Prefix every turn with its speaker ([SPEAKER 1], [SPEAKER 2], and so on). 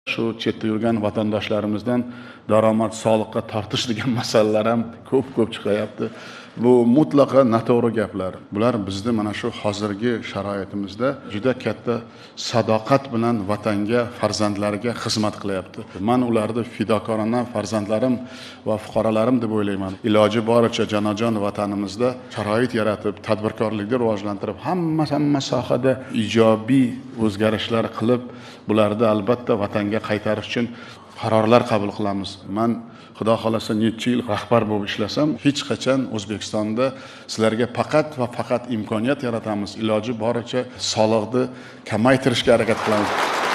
[SPEAKER 1] Shu chetda yurgan vatandoshlarimizdan daromad soliqqa tortish degan masalalar ham ko'p chiqayapti. Bu mutlaqo noto'g'ri gaplar. Bular bizni mana shu hozirgi sharoitimizda juda katta sadoqat bilan vatanga, farzandlariga xizmat qilyapti. Men ularni fidokorona farzandlarim va fuqarolarim deb o'ylayman. Iloji boricha jonajon vatanimizda sharoit yaratib, tadbirkorlikni rivojlantirib, hamma sohada ijobiy o'zgarishlar qilib, bularni albatta vatanga qaytarish uchun qarorlar qabul qilamiz. Men Xudo xolasa necha yil rahbar bo'lib ishlasam, hech qachon O'zbekistonda sizlarga faqat va faqat imkoniyat yaratamiz. Iloji boricha soliqni kamaytirishga harakat qilamiz.